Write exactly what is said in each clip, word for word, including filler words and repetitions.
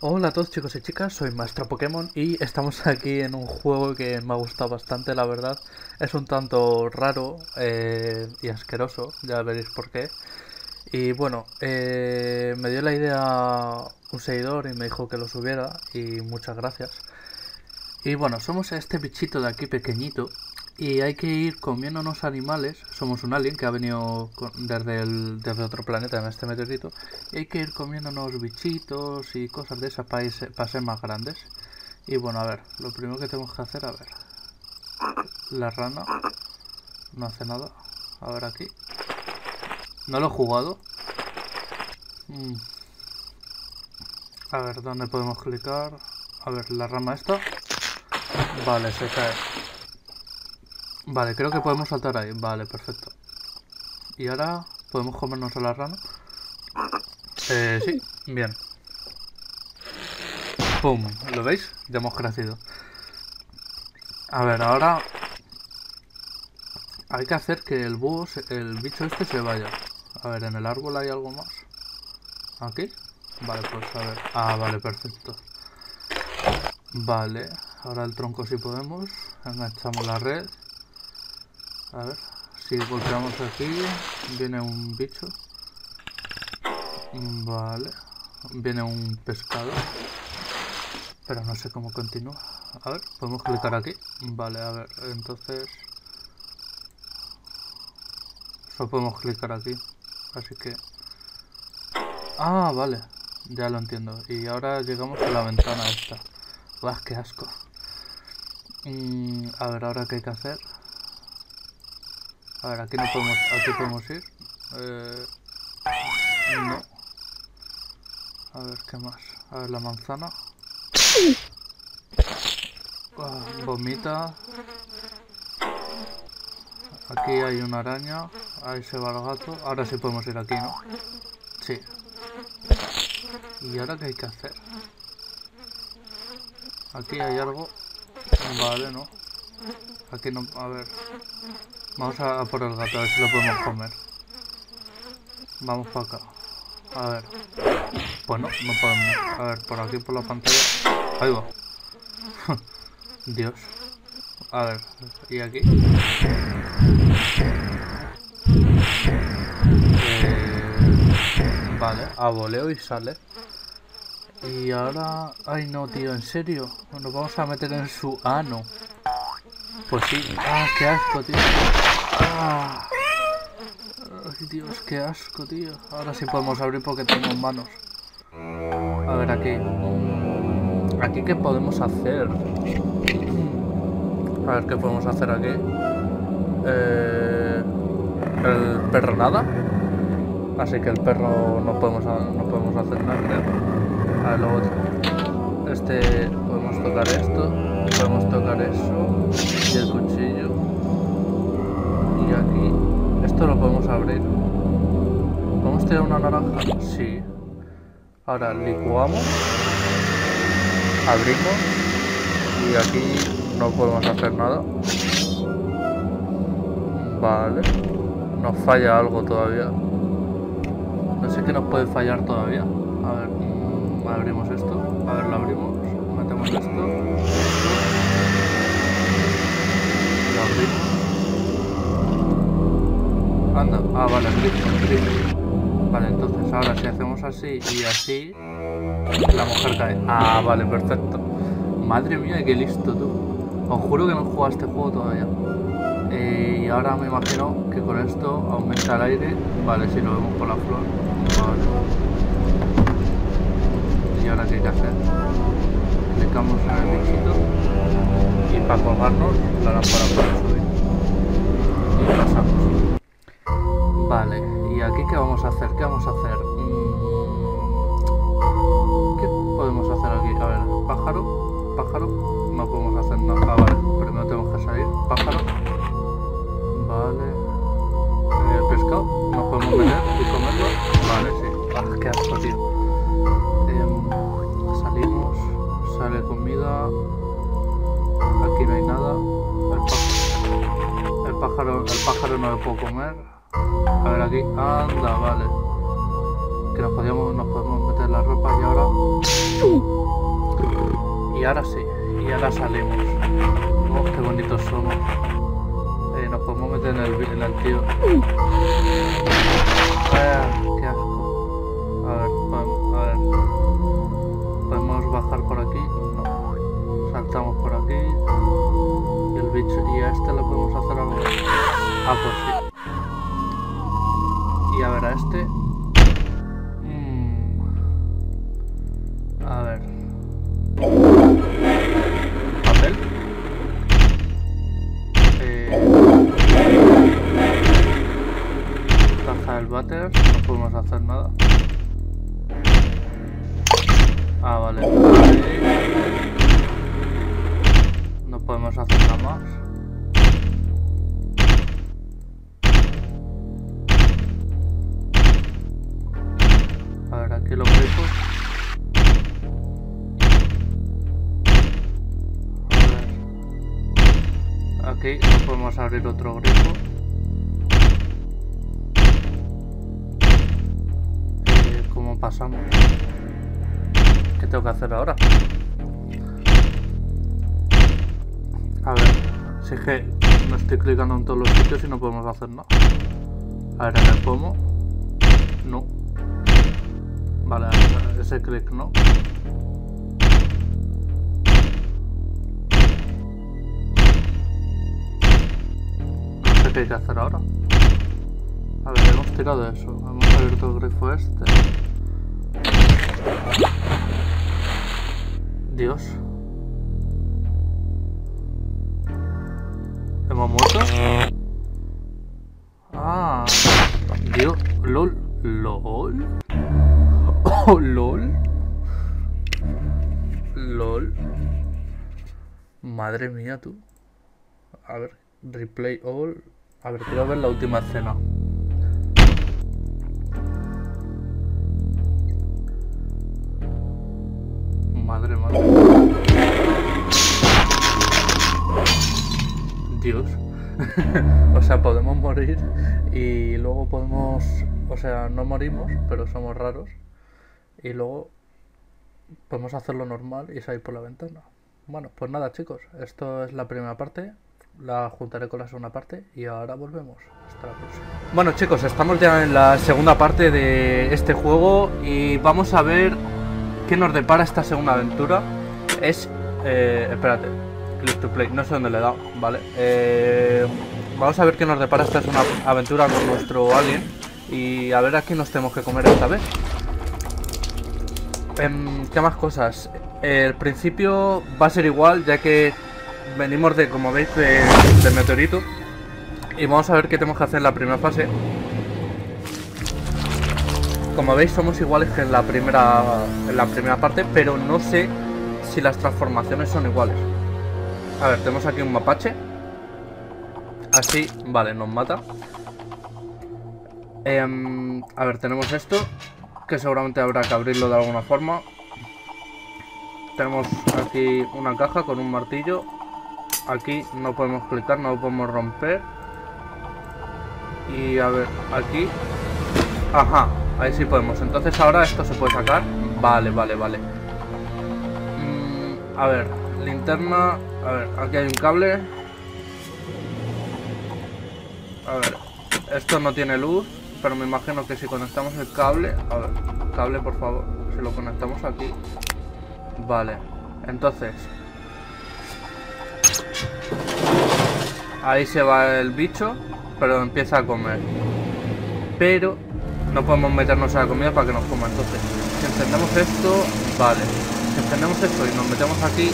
Hola a todos chicos y chicas, soy Maestro Pokémon y estamos aquí en un juego que me ha gustado bastante, la verdad. Es un tanto raro eh, y asqueroso, ya veréis por qué. Y bueno, eh, me dio la idea un seguidor y me dijo que lo subiera y muchas gracias. Y bueno, somos este bichito de aquí pequeñito y hay que ir comiéndonos animales. Somos un alien que ha venido desde, el, desde otro planeta en este meteorito. Y hay que ir comiéndonos bichitos y cosas de esas para, irse, para ser más grandes. Y bueno, a ver, lo primero que tenemos que hacer, a ver. La rana no hace nada. A ver aquí. No lo he jugado. Mm. A ver, ¿dónde podemos clicar? A ver, la rama esta. Vale, se cae. Vale, creo que podemos saltar ahí. Vale, perfecto. Y ahora podemos comernos a la rana. Eh, sí, bien. ¡Pum! ¿Lo veis? Ya hemos crecido. A ver, ahora hay que hacer que el búho, se, el bicho este se vaya. A ver, ¿en el árbol hay algo más? ¿Aquí? Vale, pues a ver. Ah, vale, perfecto. Vale, ahora el tronco sí podemos. Enganchamos la red. A ver, si golpeamos aquí, viene un bicho. Vale, viene un pescado. Pero no sé cómo continúa. A ver, podemos clicar aquí. Vale, a ver, entonces solo podemos clicar aquí. Así que... Ah, vale, ya lo entiendo. Y ahora llegamos a la ventana esta. ¡Guau, qué asco! Mm, a ver, ahora qué hay que hacer. A ver, aquí no podemos, aquí podemos ir. Eh, no. A ver, ¿qué más? A ver, la manzana. Ah, vomita. Aquí hay una araña. Ahí se va el gato. Ahora sí podemos ir aquí, ¿no? Sí. ¿Y ahora qué hay que hacer? Aquí hay algo. Vale, ¿no? Aquí no... A ver. Vamos a, a por el gato, a ver si lo podemos comer. Vamos para acá. A ver. Pues no, no podemos. A ver, por aquí por la pantalla. Ahí va. Dios. A ver, ¿y aquí? Eh, vale, a voleo y sale. Y ahora... Ay no, tío, ¿en serio? Nos vamos a meter en su ano. Pues sí. Ah, qué asco, tío. Ah. Ay, Dios, qué asco, tío. Ahora sí podemos abrir porque tenemos manos. A ver, aquí. ¿Aquí qué podemos hacer? A ver qué podemos hacer aquí. Eh, el perro nada. Así que el perro no podemos, no podemos hacer nada, creo. A ver, lo otro. Este, podemos tocar esto. Podemos tocar eso. Y el cuchillo. Y aquí. Esto lo podemos abrir. ¿Podemos tirar una naranja? Sí. Ahora licuamos. Abrimos. Y aquí no podemos hacer nada. Vale. Nos falla algo todavía. No sé qué nos puede fallar todavía. A ver, mmm, abrimos esto. A ver, lo abrimos. Metemos esto. Esto. Lo abrimos. Anda. Ah, vale, el grifo, el grifo. Vale, entonces ahora si hacemos así y así, la mujer cae. Ah, vale, perfecto. Madre mía, qué listo tú. Os juro que no he jugado a este juego todavía. Eh, y ahora me imagino que con esto aumenta el aire. Vale, si lo vemos por la flor. Vale. Y ahora qué hay que hacer. Clicamos en el bichito. Y para colgarnos la lámpara para subir. Y pasamos. Vale, ¿y aquí qué vamos a hacer? ¿Qué vamos a hacer? ¿Qué podemos hacer aquí? A ver, pájaro, pájaro, no podemos hacer nada. Ah, vale, primero tenemos que salir. Pájaro. Vale. El pescado, nos podemos meter y comerlo. Vale, sí. Ah, qué asco, tío. Eh, salimos, sale comida. Aquí no hay nada. El pájaro, el pájaro, el pájaro no lo puedo comer. A ver aquí, anda, vale. Que nos podíamos, nos podemos meter meter la ropa y ahora... Y ahora sí, y ahora salimos. Oh, qué bonitos somos. Eh, nos podemos meter en el, en el tío. Eh, qué asco. A ver, podemos, a ver. ¿Podemos bajar por aquí? No. Saltamos por aquí. Y el bicho, y a este le podemos hacer algo. Ah, pues sí. Y a ver, a este... Mm. A ver... ¿Papel? Eh... Caja del váter, no podemos hacer nada. Ah, vale. No podemos hacer nada más. A ver, aquí los grifos. A ver. Aquí no podemos abrir otro grifo. Eh, ¿Cómo pasamos? ¿Qué tengo que hacer ahora? A ver, si es que me estoy clicando en todos los sitios y no podemos hacer nada. A ver, en el pomo. No. Vale, ese clic no. No sé qué hay que hacer ahora. A ver, hemos tirado eso. Hemos abierto el grifo este. Dios. ¿Hemos muerto? Ah. Dios. LOL. LOL. Oh, LOL. LOL. Madre mía, tú. A ver, replay all. A ver, quiero ver la última escena. Madre, madre. Dios. O sea, podemos morir y luego podemos... O sea, no morimos, pero somos raros. Y luego podemos hacerlo normal y salir por la ventana. Bueno, pues nada, chicos, esto es la primera parte. La juntaré con la segunda parte y ahora volvemos. Hasta la próxima. Bueno, chicos, estamos ya en la segunda parte de este juego y vamos a ver qué nos depara esta segunda aventura. Es... Eh, espérate. Click to play. No sé dónde le he dado, ¿vale? Eh, vamos a ver qué nos depara esta segunda aventura con nuestro alien. Y a ver a quién nos tenemos que comer esta vez. Eh, ¿Qué más cosas? El principio va a ser igual, ya que venimos de, como veis, de, de meteorito. Y vamos a ver qué tenemos que hacer en la primera fase. Como veis, somos iguales que en la primera, en la primera parte, pero no sé si las transformaciones son iguales. A ver, tenemos aquí un mapache. Así, vale, nos mata. Eh, a ver, tenemos esto, que seguramente habrá que abrirlo de alguna forma. Tenemos aquí una caja con un martillo. Aquí no podemos clicar, no lo podemos romper. Y a ver, aquí. Ajá, ahí sí podemos. Entonces ahora esto se puede sacar. Vale, vale, vale. mm, A ver, linterna. A ver, aquí hay un cable. A ver, esto no tiene luz, pero me imagino que si conectamos el cable... A ver, cable por favor, si lo conectamos aquí. Vale, entonces ahí se va el bicho, pero empieza a comer. Pero no podemos meternos a la comida para que nos coma. Entonces, si encendemos esto, vale. Si encendemos esto y nos metemos aquí...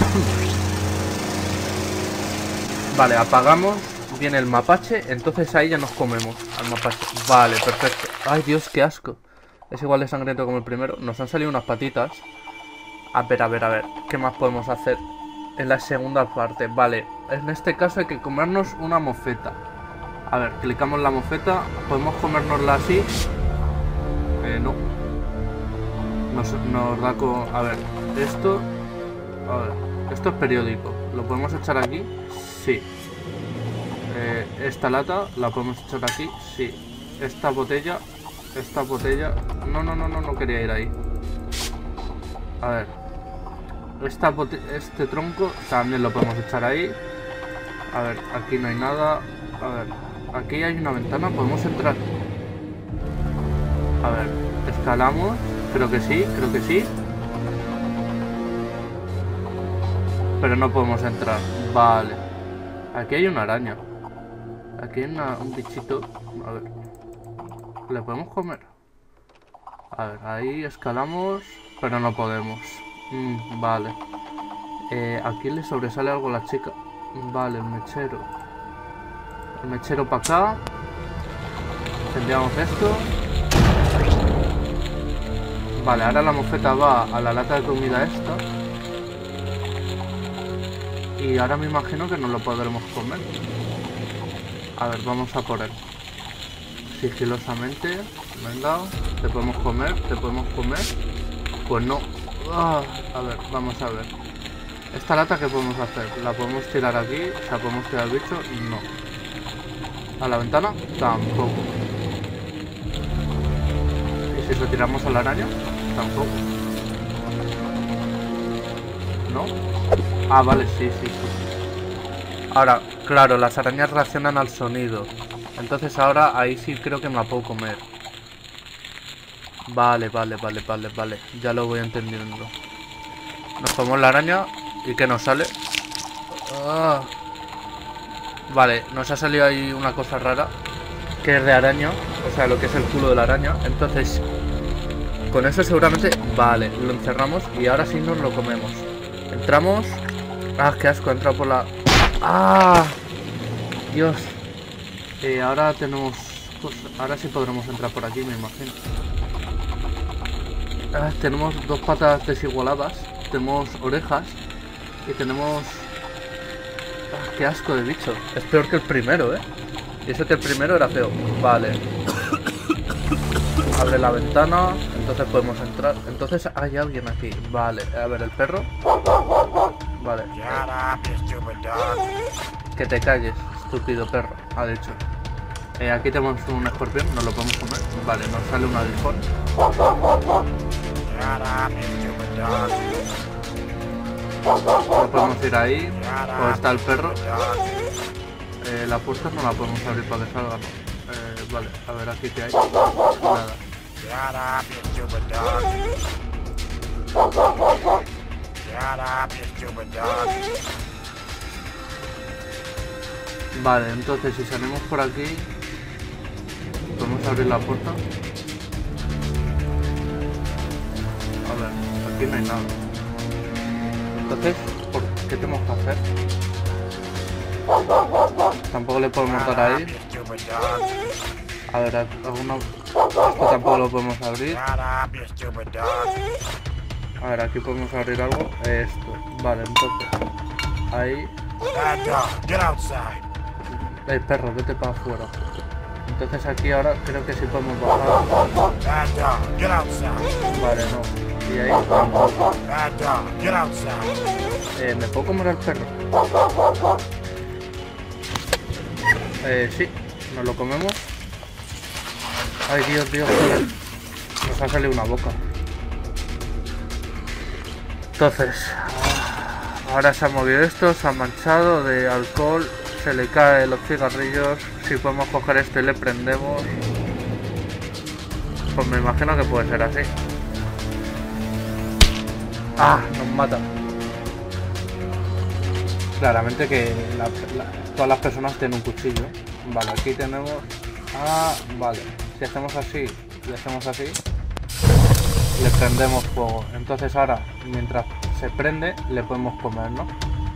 Vale, apagamos. Viene el mapache, entonces ahí ya nos comemos al mapache. Vale, perfecto. Ay, Dios, qué asco. Es igual de sangriento como el primero. Nos han salido unas patitas. A ver, a ver, a ver. ¿Qué más podemos hacer en la segunda parte? Vale, en este caso hay que comernos una mofeta. A ver, clicamos la mofeta. ¿Podemos comérnosla así? Eh, no. Nos, nos da con... A ver, esto... A ver, esto es periódico. ¿Lo podemos echar aquí? Sí. Eh, esta lata la podemos echar aquí, sí. Esta botella, esta botella... No, no, no, no, no quería ir ahí. A ver. Esta este tronco también lo podemos echar ahí. A ver, aquí no hay nada. A ver, aquí hay una ventana, podemos entrar. A ver, escalamos. Creo que sí, creo que sí. Pero no podemos entrar. Vale. Aquí hay una araña. Aquí hay una, un bichito. A ver. ¿Le podemos comer? A ver, ahí escalamos. Pero no podemos. Mm, vale. Eh, aquí le sobresale algo a la chica. Vale, el mechero. El mechero para acá. Enviamos esto. Vale, ahora la mofeta va a la lata de comida esta. Y ahora me imagino que no lo podremos comer. A ver, vamos a por él. Sigilosamente. Venga, te podemos comer, te podemos comer. Pues no. Ah, a ver, vamos a ver. Esta lata, ¿qué podemos hacer? ¿La podemos tirar aquí? O sea, ¿podemos tirar al bicho? No. ¿A la ventana? Tampoco. ¿Y si lo tiramos a la araña? Tampoco. ¿No? Ah, vale, sí, sí, sí. Ahora, claro, las arañas reaccionan al sonido. Entonces ahora ahí sí creo que me la puedo comer. Vale, vale, vale, vale, vale. Ya lo voy entendiendo. Nos comemos la araña. ¿Y qué nos sale? Ah. Vale, nos ha salido ahí una cosa rara. Que es de araña. O sea, lo que es el culo de la araña. Entonces, con eso seguramente... Vale, lo encerramos y ahora sí nos lo comemos. Entramos... Ah, qué asco, ha entrado por la... ¡Ah! Dios. Eh, ahora tenemos... Pues, ahora sí podremos entrar por aquí, me imagino. Ah, tenemos dos patas desigualadas. Tenemos orejas. Y tenemos... Ah, qué asco de bicho. Es peor que el primero, ¿eh? Y eso que el primero era feo. Vale. Abre la ventana. Entonces podemos entrar. Entonces hay alguien aquí. Vale. A ver, el perro. Vale. Que te calles, estúpido perro. Ha dicho. Eh, aquí tenemos un escorpión. Nos lo podemos comer. Vale, nos sale un aguijón. No podemos ir ahí. O está el perro. Eh, la puerta no la podemos abrir para que salga, ¿no? Eh, vale, a ver aquí qué hay. Nada. Vale, entonces si salimos por aquí, podemos abrir la puerta. A ver, aquí no hay nada. Entonces, ¿por qué tenemos que hacer? Tampoco le podemos dar ahí. A ver, alguno... Esto tampoco lo podemos abrir. A ver, aquí podemos abrir algo. Esto. Vale, entonces. Ahí. Ey, perro, vete para afuera. Entonces aquí ahora creo que sí podemos bajar. Vale, no. Y ahí tampoco. Eh, ¿me puedo comer al perro? Eh, sí. Nos lo comemos. Ay, Dios, Dios, joder. Nos ha salido una boca. Entonces, ahora se ha movido esto, se ha manchado de alcohol, se le caen los cigarrillos. Si podemos coger esto y le prendemos, pues me imagino que puede ser así. Ah, nos mata. Claramente que la, la, todas las personas tienen un cuchillo. Vale, aquí tenemos... Ah, vale. Si hacemos así y hacemos así, le prendemos fuego. Entonces ahora, mientras se prende, le podemos comer, ¿no?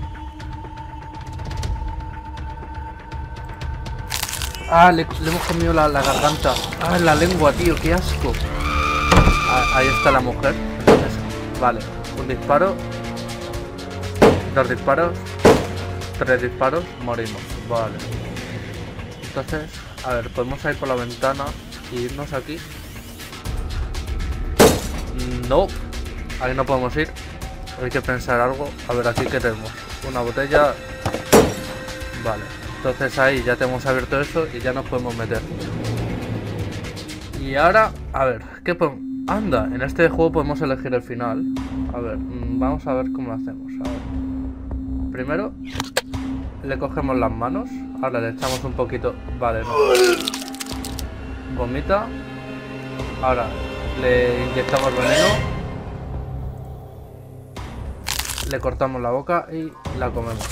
Ah, le, le hemos comido la, la garganta. Ah, la lengua, tío, qué asco. Ah, ahí está la mujer. Entonces, vale. Un disparo. Dos disparos. Tres disparos. Morimos. Vale. Entonces, a ver, podemos ir por la ventana e irnos aquí. No. Ahí no podemos ir. Hay que pensar algo. A ver, aquí qué tenemos. Una botella. Vale. Entonces ahí ya tenemos abierto eso y ya nos podemos meter. Y ahora, a ver, ¿qué podemos? Anda, en este juego podemos elegir el final. A ver, vamos a ver cómo lo hacemos. A ver. Primero, le cogemos las manos. Ahora le echamos un poquito... Vale, no. Vomita. Ahora, le inyectamos veneno. Le cortamos la boca y la comemos.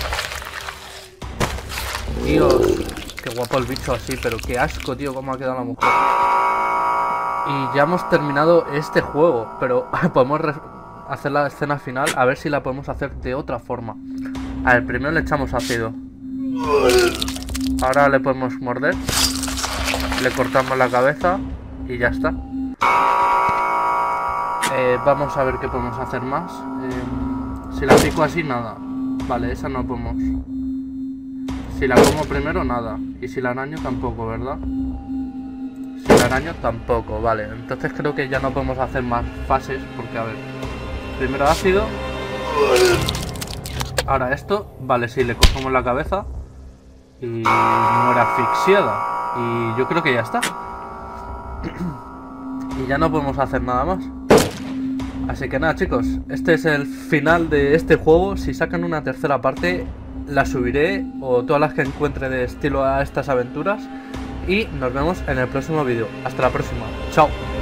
Dios, qué guapo el bicho así, pero qué asco, tío, cómo ha quedado la mujer. Y ya hemos terminado este juego, pero podemos hacer la escena final, a ver si la podemos hacer de otra forma. A ver, primero le echamos ácido. Ahora le podemos morder. Le cortamos la cabeza y ya está. Eh, vamos a ver qué podemos hacer más. Eh, si la pico así, nada. Vale, esa no podemos. Si la como primero, nada. Y si la araño, tampoco, ¿verdad? Si la araño, tampoco. Vale, entonces creo que ya no podemos hacer más fases. Porque, a ver, primero ácido. Ahora esto. Vale, sí, le cogemos la cabeza y muere asfixiada. Y yo creo que ya está. Y ya no podemos hacer nada más. Así que nada, chicos, este es el final de este juego. Si sacan una tercera parte, la subiré, o todas las que encuentre de estilo a estas aventuras. Y nos vemos en el próximo vídeo. Hasta la próxima. Chao.